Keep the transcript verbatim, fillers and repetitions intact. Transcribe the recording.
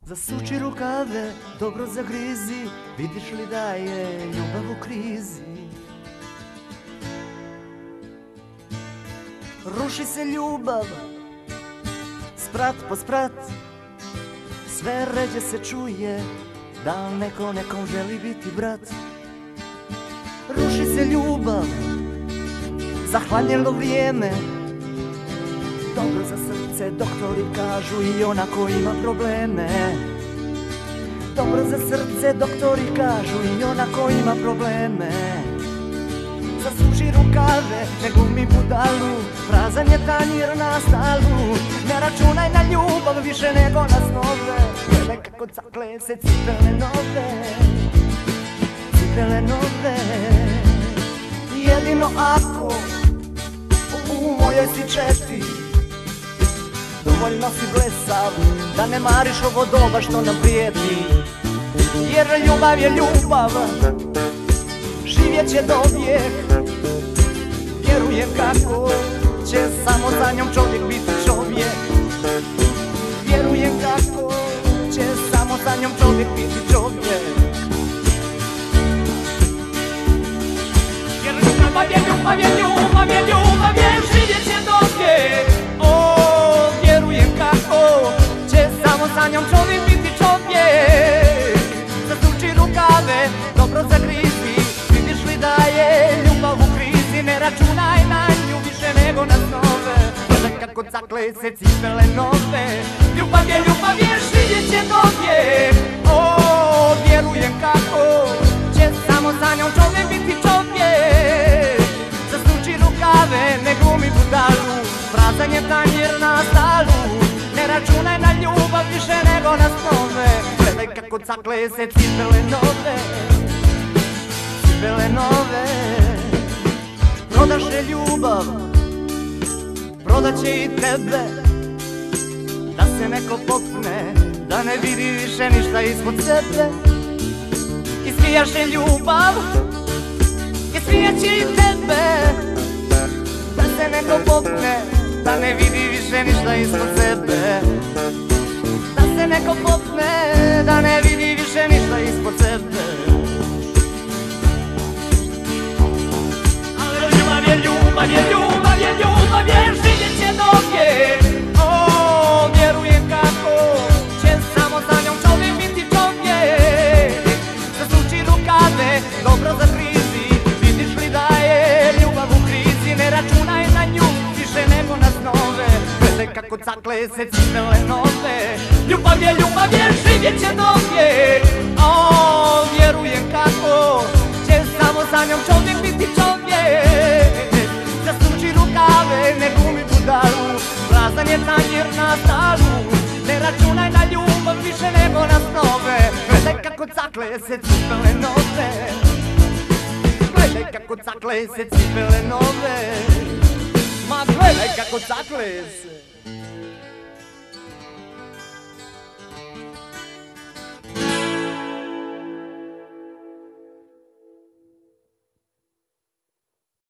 Zasuči rukave, dobro zagrizi, vidiš li da je ljubav u krizi. Ruši se ljubav, sprat po sprat, sve ređe se čuje da neko nekom želi biti brat. Ruši se ljubav, zahvaljeno vrijeme, dobro za srce doktori kažu i onako ima probleme. Dobro za srce doktori kažu i onako ima probleme. Zasuči rukave, ne glumi budalu, prazan je tanjir na stalu. Ne računaj na ljubav više nego na snove, gledaj kako cakle se cipele nove, cipele nove. Jedino ako u mojoj si četi, dovoljno si blesav da ne mariš ovo doba što nam prijeti. Jer ljubav je ljubav, živjet će do vijek. Vjerujem kako će samo za njom čovjek biti čovjek. Vjerujem kako će samo za njom čovjek biti čovjek. Jer ljubav je ljubav je ljubav je ljubav je, živjet će do vijek. Za njom čovjek biti čovjek. Zasuči rukave, dobro zagrizi, vidiš li da je ljubav u krizi. Ne računaj na nju više nego na snove, gledaj kako cakle se cipele nove. Ljubav je ljubav je, živjet će do vijek. O, vjerujem kako će samo za njom čovjek biti čovjek. Zasuči rukave, ne glumi budalu, prazan je tanjir na stalu. Ne računaj na ljubav više nego na snove, gledaj kako cakle se cipele nove, cipele nove. Prodaše ljubav, prodaće i tebe, da se neko popne, da ne vidi više ništa ispod sebe. Ismijaše ljubav, ismijaće i tebe, da se neko popne, da ne vidi više ništa ispod sebe. Da se neko popne, da ne vidi više ništa ispod sebe. Ali ljubav je ljubav je ljubav je ljubav je, živjet će do vijek. O, vjerujem kako će samo za njom čovjek biti čovjek. Zasuči rukave, dobro zagrizi, vidiš li da je ljubav u krizi. Ne računaj na nju više nego na snove, gledaj kako cakle se cipele nove. Ljubav je ljubav je, živjet će do vijek. O, vjerujem kako će samo za njom čovjek biti čovjek. Zasuči rukave, ne glumi budalu, prazan je tanjir na stalu. Ne računaj na ljubav više nego na snove, gledaj kako cakle se cipele nove, gledaj kako cakle se cipele nove. Ma gledaj kako cakle se